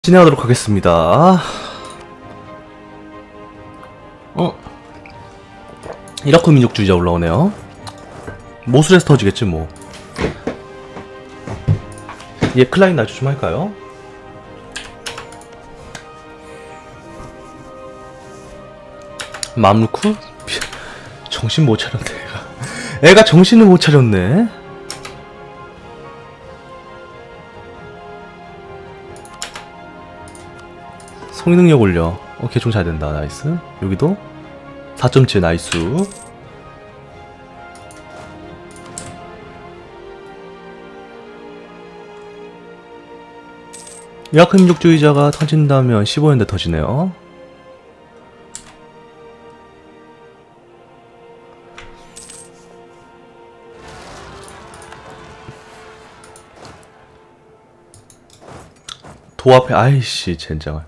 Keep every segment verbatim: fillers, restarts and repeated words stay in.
진행하도록 하겠습니다. 어? 이라크 민족주의자 올라오네요. 모술에서 터지겠지 뭐. 얘 클라인 날조 좀 할까요? 맘루크? 정신 못 차렸네 애가. 애가 정신을 못 차렸네. 성능력 올려. 어, 개총 잘 된다. 나이스. 여기도 사 점 칠 나이스. 이라크 민족주의자가 터진다면 십오 년대 터지네요. 도합해. 아이씨 젠장을.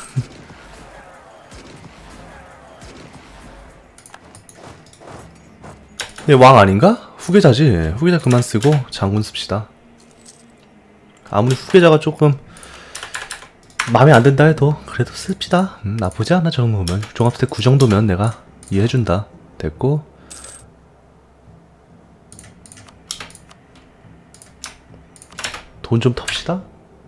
얘 왕 아닌가? 후계자지. 후계자 그만 쓰고 장군 씁시다. 아무리 후계자가 조금 마음에 안 든다 해도 그래도 씁시다. 음, 나쁘지 않아. 저 정도면 종합스택 구 정도면 내가 이해해준다. 됐고 돈 좀 텁시다.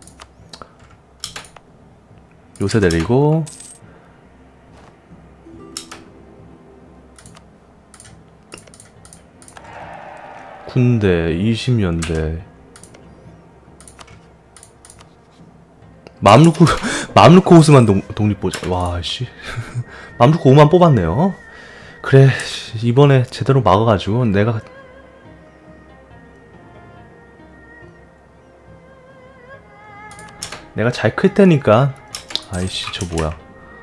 요새 내리고 군대 이십 년대 맘루크 맘루크 오스만 동, 독립보자. 와씨 맘루크 오만 뽑았네요. 그래 이번에 제대로 막아가지고 내가 내가 잘 클 테니까. 아이씨 저 뭐야.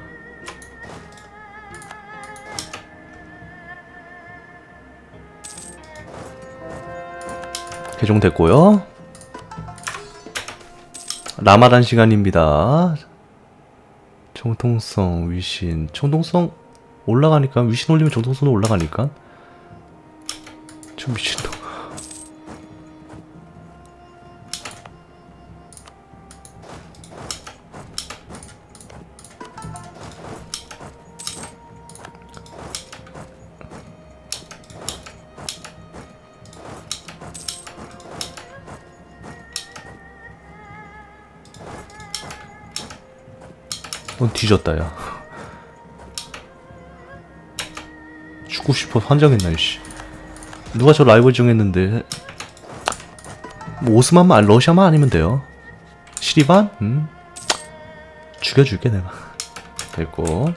개종됐고요. 라마단 시간입니다. 정통성 위신 정통성 올라가니까 위신 올리면 정통성도 올라가니까 좀 미친놈. 넌 뒤졌다 야. 죽고 싶어 환장했나 이씨. 누가 저 라이벌 정했는데. 뭐 오스만만 러시아만 아니면 돼요. 시리반? 음. 죽여줄게 내가. 됐고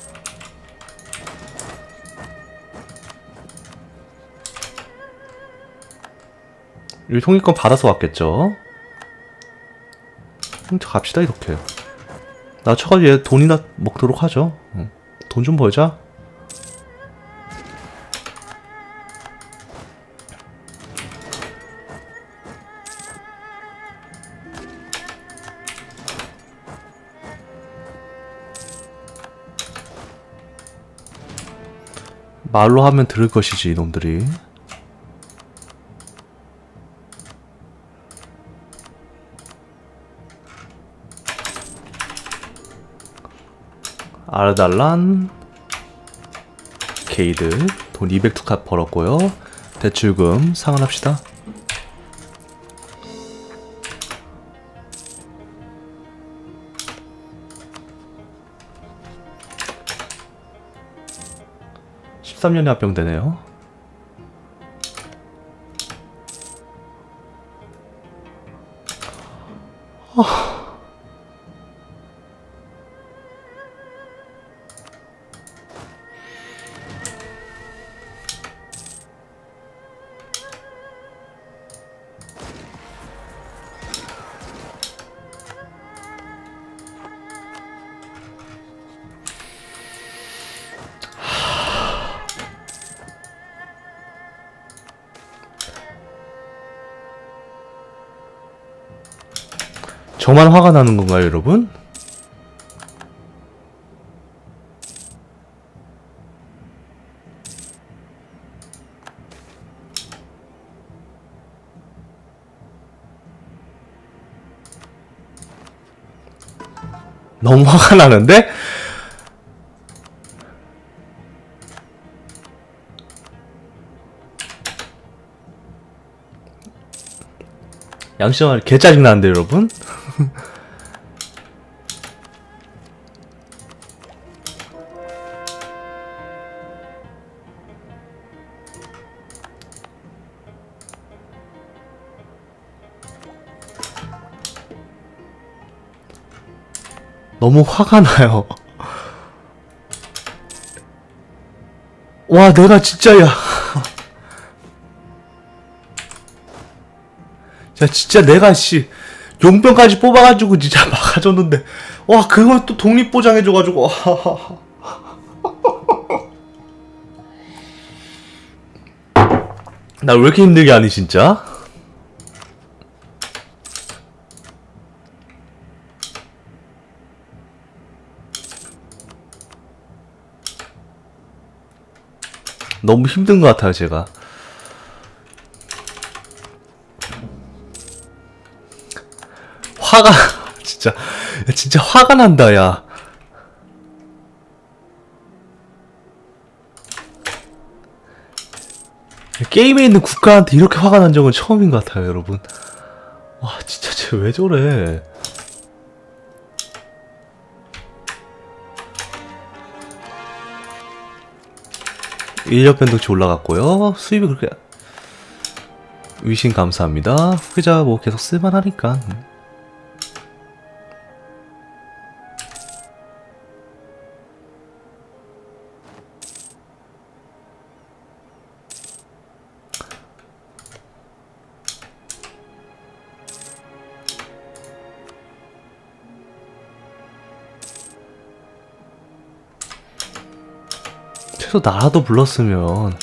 이 통일권 받아서 왔겠죠. 음, 갑시다 이렇게. 나 쳐가지고 얘 돈이나 먹도록 하죠. 응. 돈 좀 벌자. 말로 하면 들을 것이지 이놈들이. 아르달란 게이드 돈 이백 투카 벌었고요. 대출금 상환합시다. 십삼 년에 합병되네요. 어... 저만 화가 나는 건가요, 여러분? 너무 화가 나는데? 양심을 개 짜증나는데 여러분? 너무 화가 나요. 와, 내가 진짜, 야. 야, 진짜 내가, 씨, 용병까지 뽑아가지고 진짜 막아줬는데, 와, 그걸 또 독립보장해줘가지고, 나 왜 이렇게 힘들게 하니, 진짜? 너무 힘든 것 같아요, 제가. 화가, 진짜, 진짜 화가 난다, 야. 게임에 있는 국가한테 이렇게 화가 난 적은 처음인 것 같아요, 여러분. 와, 진짜 쟤 왜 저래. 인력 변동치 올라갔고요. 수입이 그렇게 위신 감사합니다. 후계자 뭐 계속 쓸만하니까. 최소 나라도 불렀으면.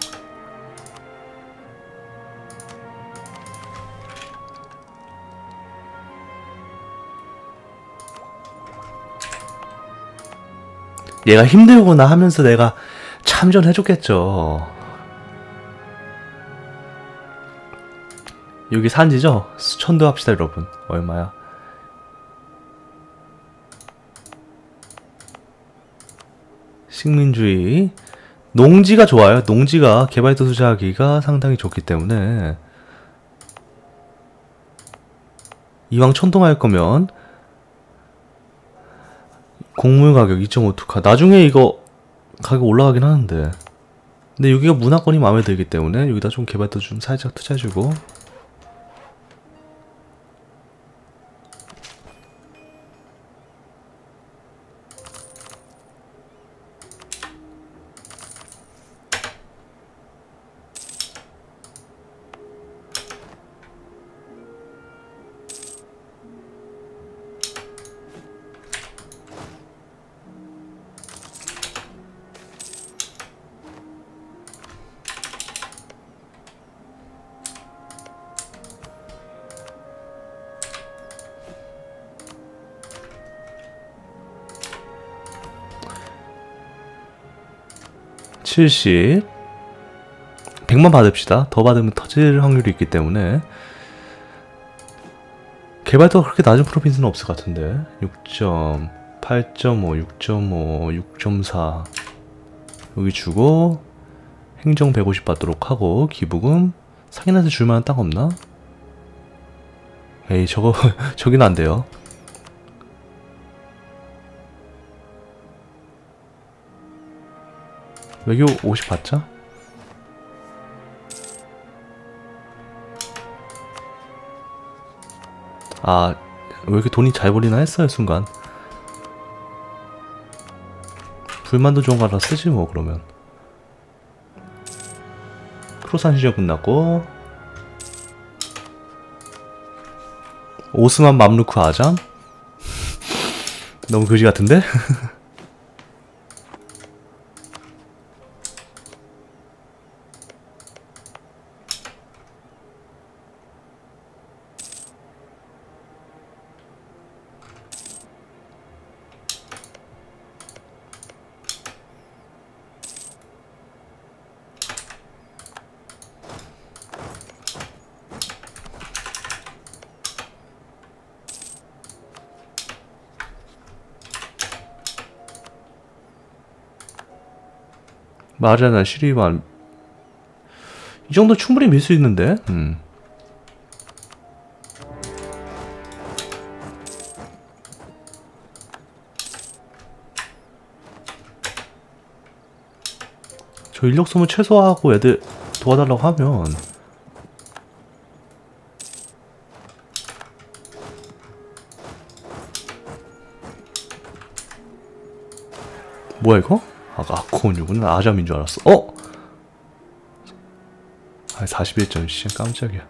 얘가 힘들구나 하면서 내가 참전해줬겠죠. 여기 산지죠? 수천도 합시다 여러분. 얼마야? 식민주의. 농지가 좋아요. 농지가 개발도 투자하기가 상당히 좋기 때문에 이왕 천동할 거면 곡물 가격 이 점 오 투카. 나중에 이거 가격 올라가긴 하는데, 근데 여기가 문화권이 마음에 들기 때문에 여기다 좀 개발도 좀 살짝 투자해주고. 칠십. 백만 받읍시다. 더 받으면 터질 확률이 있기 때문에. 개발도가 그렇게 낮은 프로핀스는 없을 것 같은데. 육 점, 팔 점 오, 육 점 오, 육 점 사 여기 주고 행정 백오십 받도록 하고, 기부금 상인한테 줄만한 땅 없나? 에이, 저거 저기는 안 돼요. 외교 오십 받자. 아, 왜 이렇게 돈이 잘 벌리나 했어요, 순간. 불만도 좋은 거 하나 쓰지 뭐. 그러면 크로산 시절 끝났고, 오스만 맘루크 아잠? 너무 그지 같은데? 마리아나 시리만 이 정도 충분히 밀 수 있는데. 음. 저 인력 소모 최소화하고 애들 도와달라고 하면 뭐야 이거? 아까 아코온이구나. 아잠인 줄 알았어. 어? 아, 사십일 점, 씨, 깜짝이야.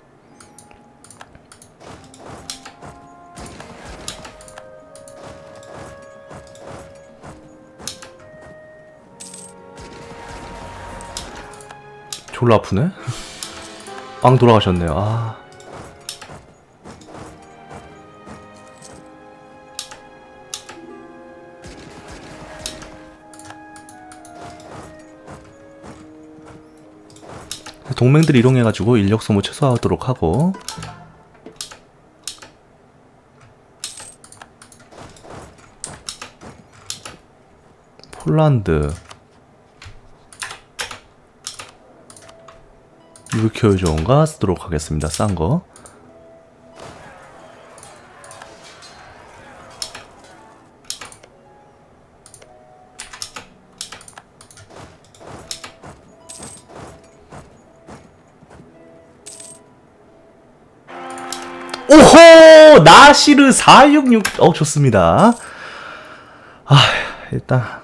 졸라 아프네? 빵 돌아가셨네요. 아. 동맹들 이동해가지고 인력 소모 최소화하도록 하고. 폴란드 유효 좋은가 쓰도록 하겠습니다. 싼 거. 오호! 나시르 사육육. 어, 좋습니다. 아, 일단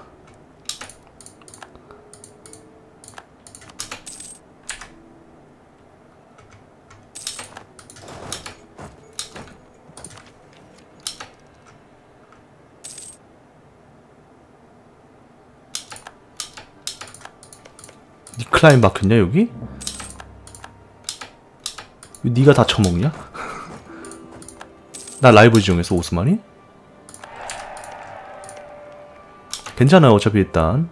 니클라인 막혔냐 여기? 니가 다 처먹냐? 나 라이브 중에서 오스만이? 괜찮아요. 어차피 일단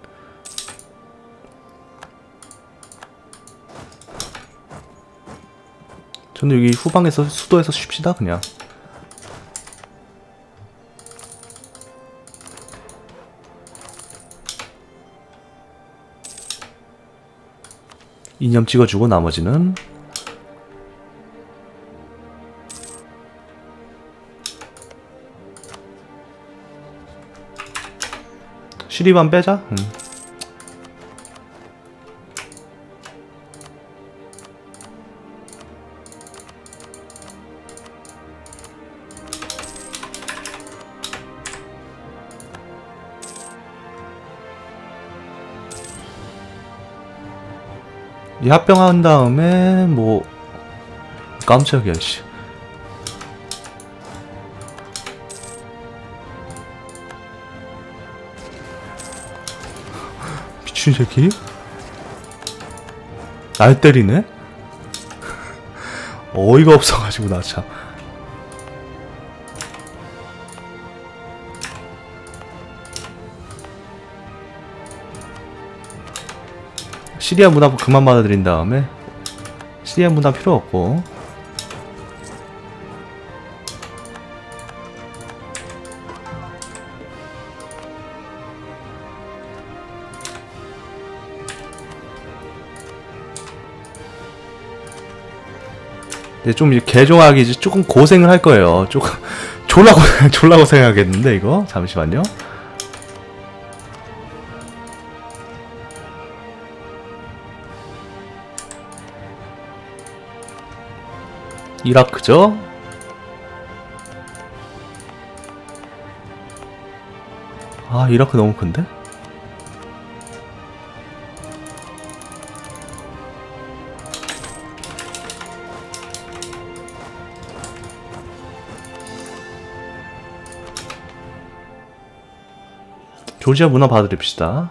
저는 여기 후방에서 수도에서 쉽시다 그냥. 이념 찍어주고 나머지는 시리만 빼자. 음. 이 합병한 다음에 뭐 깜짝이야 씨. 미친 새끼? 날 때리네? 어이가 없어가지고 나 참. 시리아 문화 그만 받아들인 다음에 시리아 문화 필요 없고 근데 좀 이제 개종하기 이제 조금 고생을 할 거예요. 조금 졸라 고생 졸라 고생하겠는데 이거 잠시만요. 이라크죠? 아 이라크 너무 큰데? 조지아 문화 봐드립시다.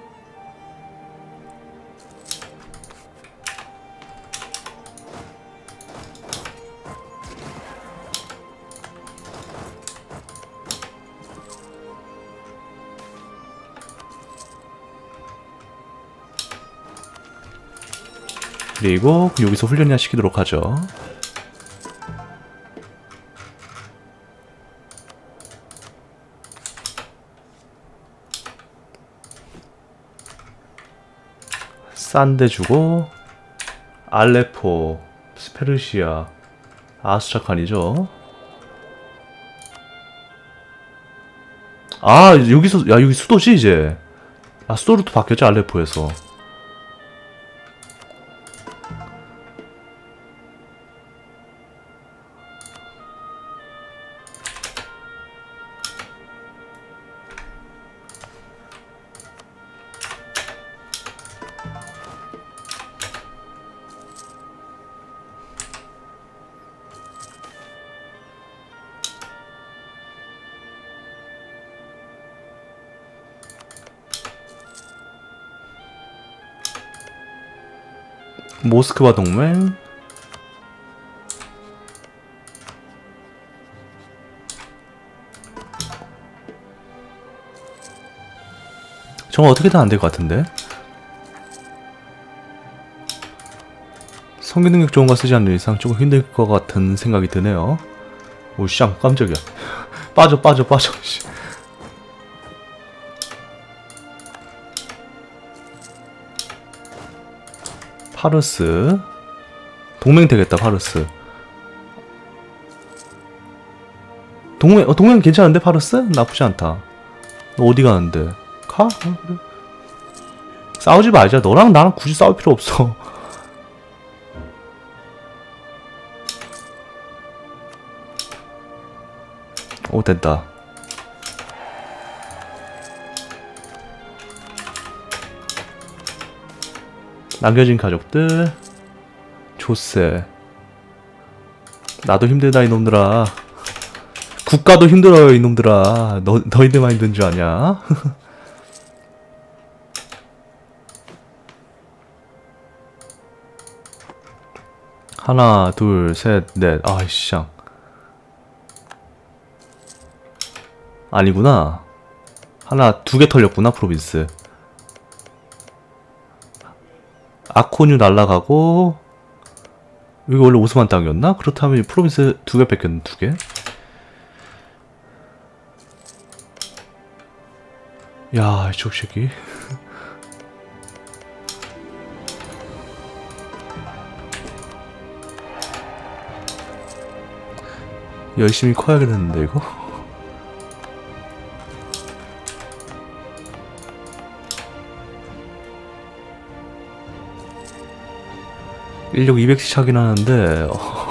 그리고 여기서 훈련이나 시키도록 하죠. 싼 데 주고 알레포, 스페르시아, 아스트라칸이죠. 아 여기서 야 여기 수도지 이제. 아 수도로 또 바뀌었지 알레포에서. 모스크바 동맹. 저거 어떻게든 안 될 것 같은데. 성기 능력 좋은 거 쓰지 않는 이상 조금 힘들 것 같은 생각이 드네요. 오, 쌍 깜짝이야. 빠져 빠져 빠져. 파르스 동맹 되겠다. 파르스 동맹 어, 동맹 괜찮은데 파르스? 나쁘지 않다. 너 어디 가는데? 가? 어, 그래. 싸우지 말자. 너랑 나랑 굳이 싸울 필요 없어. 오 됐다. 남겨진 가족들. 조세. 나도 힘들다 이놈들아. 국가도 힘들어요 이놈들아. 너, 너희들만 힘든 줄 아냐? 하나 둘 셋 넷. 아이씨 아니구나. 하나 두 개 털렸구나 프로빈스. 아코뉴 날라가고. 여기 원래 오스만 땅이었나? 그렇다면 프로빈스 두 개 뺏겼네. 두 개. 야 이쪽 새끼. 열심히 커야겠는데 이거. 인력 이백씩 차긴 하는데.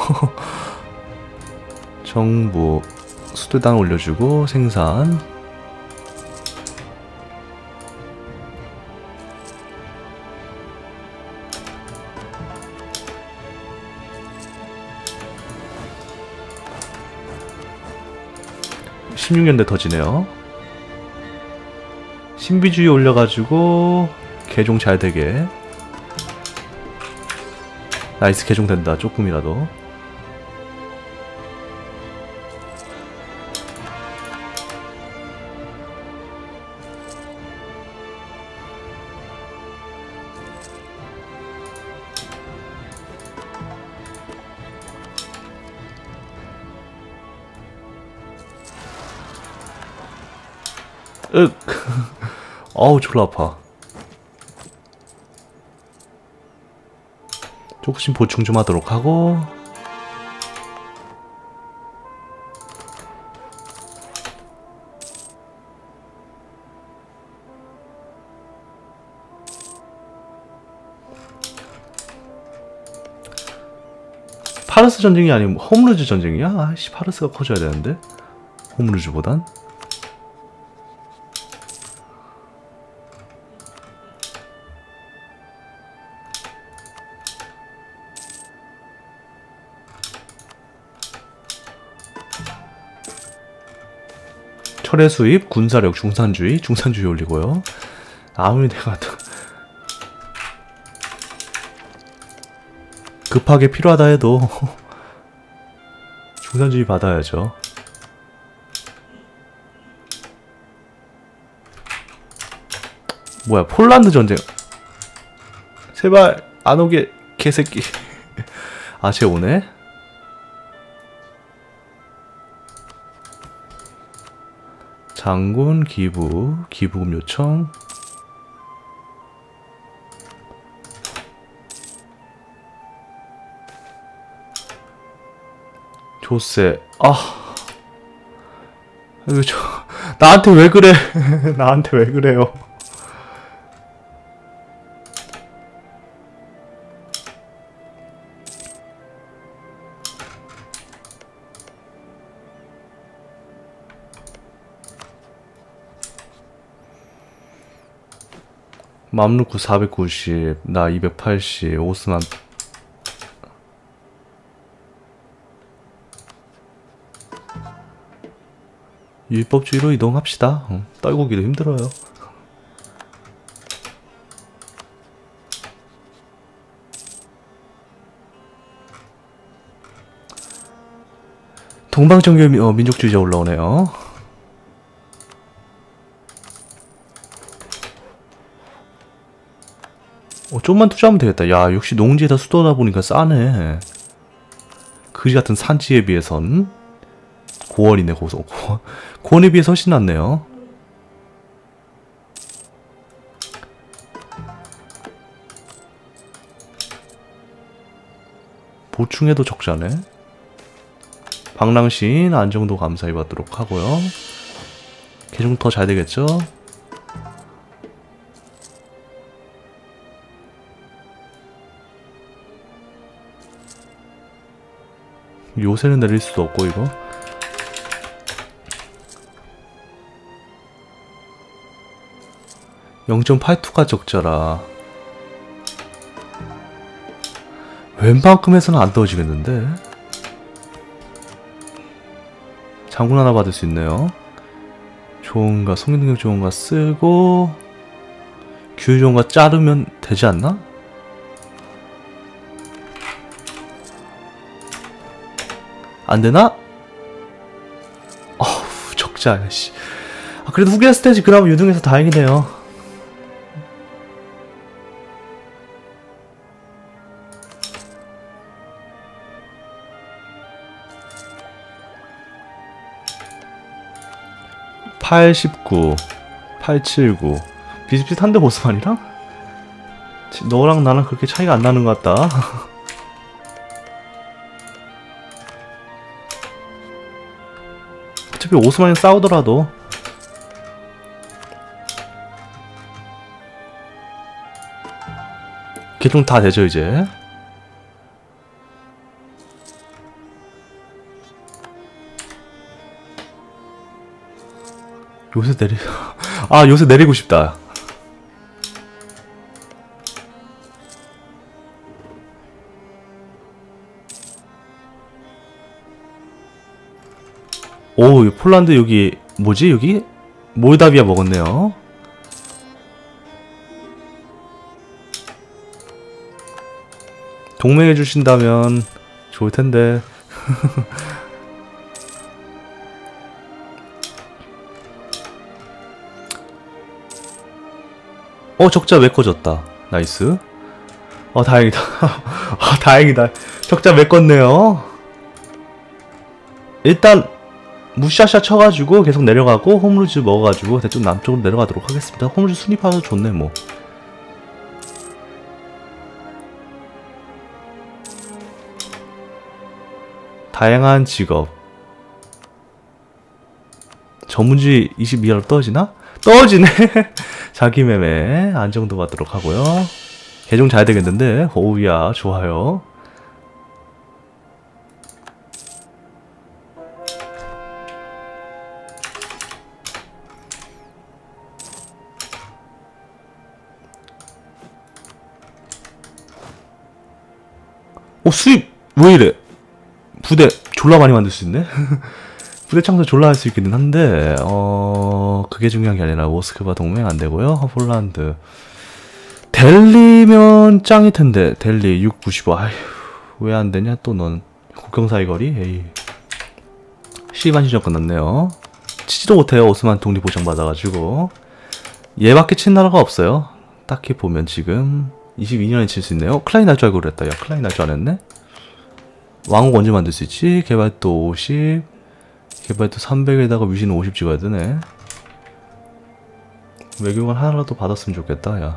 정부 수도당 올려주고 생산. 십육 년대 더 지네요. 신비주의 올려가지고 개종 잘 되게. 나이스 개종된다. 조금이라도. 윽. 어우 졸라 아파. 조금씩 보충 좀 하도록 하고. 파르스 전쟁이 아니면 홈루즈 전쟁이야? 아이씨 파르스가 커져야 되는데 홈루즈보단. 철의 수입, 군사력, 중산주의, 중산주의 올리고요. 아무리 내가 급하게 필요하다 해도 중산주의 받아야죠. 뭐야 폴란드 전쟁. 제발 안 오게 개새끼. 아 쟤 오네. 장군 기부, 기부금 요청. 조세. 아, 이거 저 나한테 왜 그래? 나한테 왜 그래요? 맘루크 사백구십, 나 이백팔십, 오스만 율법주의로 이동합시다. 어, 떨구기도 힘들어요. 동방정교 어, 민족주의자 올라오네요. 어, 좀만 투자하면 되겠다. 야, 역시 농지에다 수도다 보니까 싸네. 그지 같은 산지에 비해선 고원이네. 고소 고원. 고원에 비해서 훨씬 낫네요. 보충해도 적자네. 방랑신 안정도 감사히 받도록 하고요. 개중 더 잘 되겠죠? 요새는 내릴 수도 없고 이거. 영 점 팔이가 적자라 웬만큼에서는 안 떨어지겠는데. 장군 하나 받을 수 있네요. 좋은가, 성능력 좋은가 쓰고 규율 좋은가 자르면 되지 않나? 안되나? 어후, 적자. 씨. 아, 그래도 후기야 스테이지 그나마 유등해서 다행이네요. 팔십구, 팔칠구 비슷비슷한데 보스만이랑? 너랑 나랑 그렇게 차이가 안 나는 것 같다. 어차피 오스만이랑 싸우더라도 개통 다 되죠 이제. 요새 내리 아 요새 내리고 싶다. 오, 폴란드 여기 뭐지 여기? 몰다비아 먹었네요. 동맹해 주신다면 좋을 텐데. 어, 적자 메꿔졌다. 나이스. 어, 다행이다. 아, 다행이다. 적자 메꿨네요. 일단 무샤샤 쳐가지고 계속 내려가고 홈루즈 먹어가지고 대충 남쪽으로 내려가도록 하겠습니다. 홈루즈 순위파도 좋네 뭐. 다양한 직업. 전문지 이십 이하로 떨어지나? 떨어지네. 자기 매매 안정도 받도록 하고요. 개종 잘 되겠는데. 오우야 좋아요. 오, 수입 왜 이래? 부대 졸라 많이 만들 수 있네. 부대 창설 졸라 할 수 있기는 한데 어 그게 중요한 게 아니라 모스크바 동맹 안 되고요. 폴란드 델리면 짱일 텐데. 델리 육백구십오. 아휴 왜 안 되냐 또 넌. 국경 사이거리. 에이. 시반 시전 끝났네요. 치지도 못해요. 오스만 독립 보장 받아가지고. 얘밖에 친 나라가 없어요. 딱히 보면 지금 이십이 년에 칠 수 있네요. 클라인 날 줄 알고 그랬다. 야 클라인 날 줄 알았네. 왕국 언제 만들 수 있지? 개발도 오십, 개발도 삼백에다가 위신 오십 찍어야 되네. 외교관 하나라도 받았으면 좋겠다. 야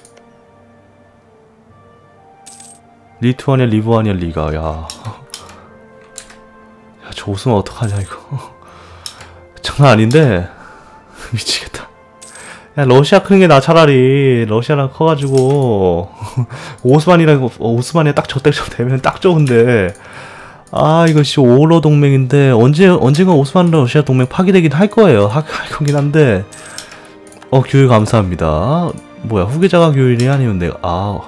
리투아니아, 리부아니아 리가. 야 저 오스만 어떡하냐 이거. 장난 아닌데. 미치겠다. 야 러시아 크는 게 나 차라리. 러시아랑 커가지고 오스만이랑 오스만이 딱 저때쯤 되면 딱 좋은데. 아 이거 씨 오로 동맹인데 언제 언젠가 오스만 러시아 동맹 파기되긴 할 거예요. 할, 할 거긴 한데. 어 교육 감사합니다. 뭐야 후계자가 교육이 아니면 내가 아.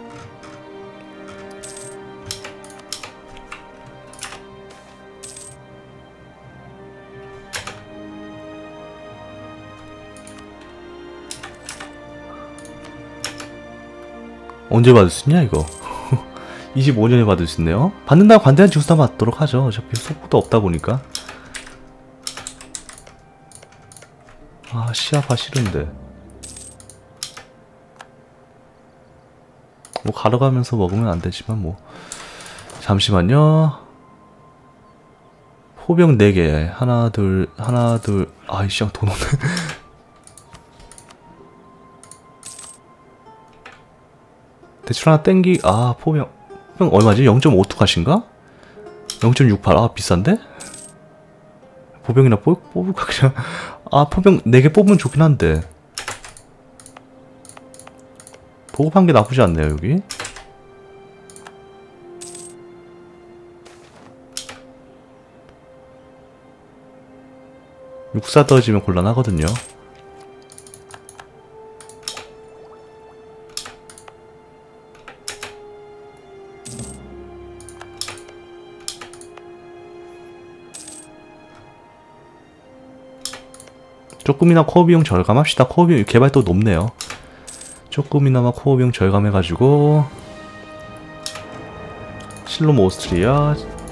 언제 받을 수 있냐 이거. 이십오 년에 받을 수 있네요. 받는다고 관대한 지구수단 받도록 하죠. 어차피 속도 없다 보니까. 아 시합하 싫은데. 뭐 가져가면서 먹으면 안 되지만 뭐. 잠시만요. 포병 네 개. 하나 둘 하나 둘 아이씨 돈 없네. 대출 하나 땡기. 아 포병 포병 얼마지? 영 점 오투 값인가? 영 점 육팔. 아 비싼데? 포병이나 뽑, 뽑을까 그냥. 아 포병 네 개 뽑으면 좋긴 한데. 보급한 게 나쁘지 않네요 여기. 육사 떨어지면 곤란하거든요. 조금이나 코어 비용 절감합시다. 코어 비용 개발 또 높네요. 조금이나마 코어 비용 절감해가지고 실롬 오스트리아.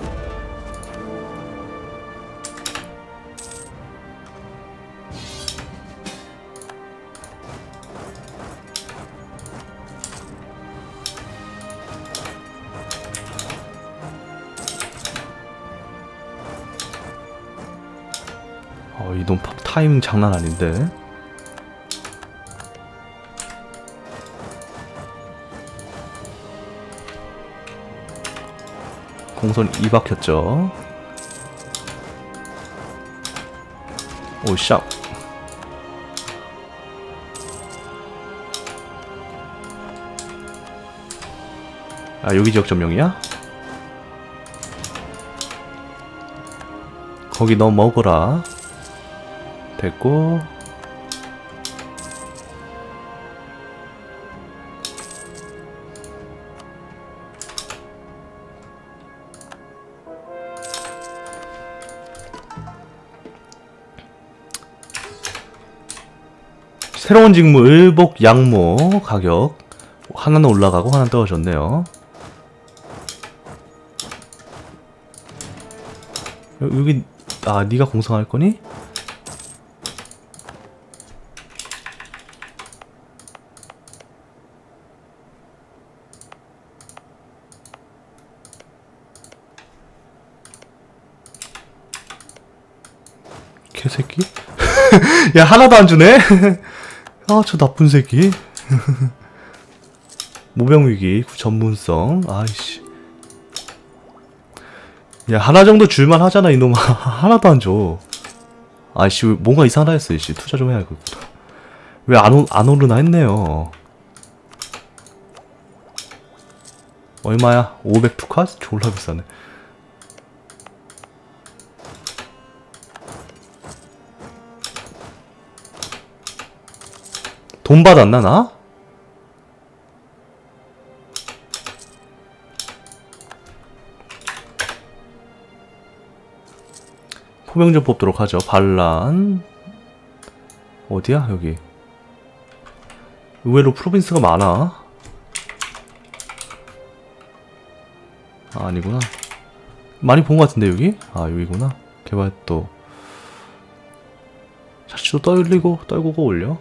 어, 이놈 타이밍 장난 아닌데. 공선 이 박혔죠. 오 샵. 아 여기 지역 점령이야? 거기 너 먹어라. 됐고. 새로운 직무 을복 양모 가격 하나는 올라가고 하나는 떨어졌네요. 여기 아 네가 공성할 거니? 개새끼? 야 하나도 안 주네? 아 저 나쁜 새끼. 모병위기 전문성. 아이씨. 야 하나 정도 줄만 하잖아 이놈아. 하나도 안 줘. 아이씨 뭔가 이상하다 했어. 이씨 투자 좀 해야겠구나. 왜 안 안 오르나 했네요. 얼마야? 오백 투카스? 졸라 비싸네. 돈 받았나 나? 포병전 뽑도록 하죠. 반란 어디야 여기. 의외로 프로빈스가 많아. 아, 아니구나. 많이 본 것 같은데 여기? 아 여기구나. 개발 또 샤치도 떨리고 떨구고 올려.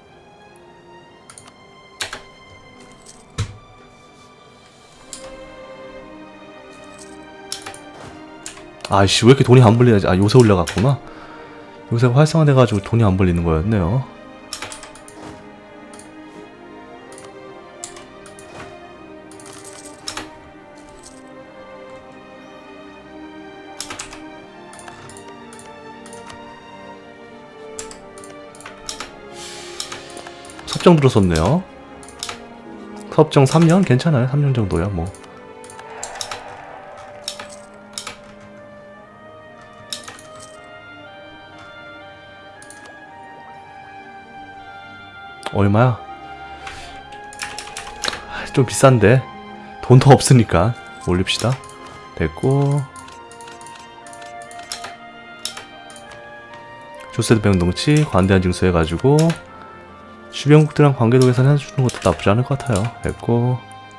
아이씨 왜 이렇게 돈이 안 벌리지? 아 요새 올려갔구나. 요새가 활성화돼가지고 돈이 안 벌리는 거였네요. 섭정 들어섰네요. 섭정 삼 년? 괜찮아요. 삼 년 정도야 뭐. 얼마야? 좀 비싼데 돈 더 없으니까 올립시다. 됐고 조세드 병동치 관대한 징수 해가지고 주변국들이랑 관계도 개선해주는 것도 나쁘지 않을 것 같아요. 됐고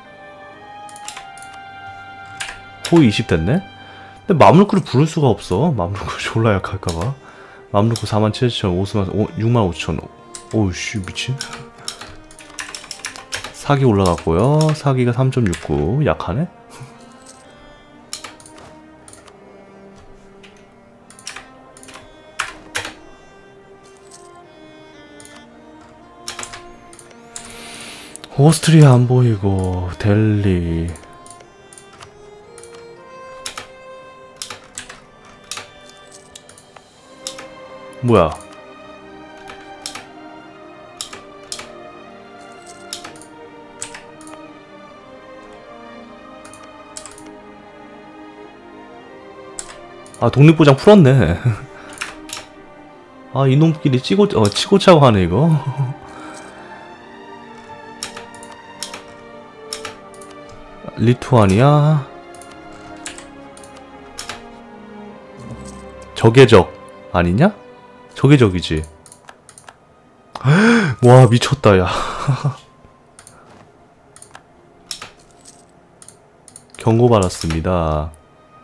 호의 이십 됐네? 근데 맘루크를 부를 수가 없어. 맘루크 졸라 약할까봐. 맘루크 사만 칠천, 오만, 육만 오천. 오우씨 미친. 사기 올라갔고요. 사기가 삼 점 육구 약하네? 오스트리아 안 보이고 델리 뭐야? 아 독립보장 풀었네. 아 이놈끼리 치고 어 치고 차고 하네 이거. 리투아니아 적의적 아니냐? 적의적이지. 와 미쳤다 야. 경고받았습니다.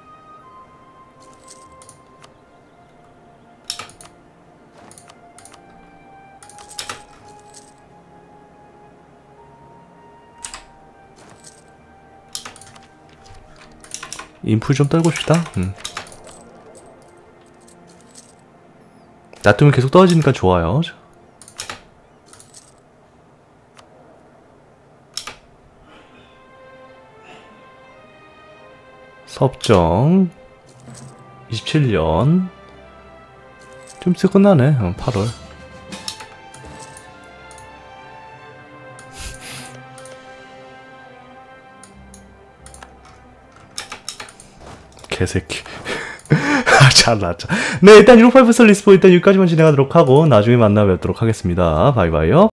인풀 좀 떨봅시다. 음. 놔두면 계속 떨어지니까 좋아요. 섭정 이십칠 년 좀 있어 끝나네. 어, 팔월 개새끼. 잘났죠. 네 일단 일오팔 퍼센트 리스포 일단 여기까지만 진행하도록 하고 나중에 만나 뵙도록 하겠습니다. 바이바이요.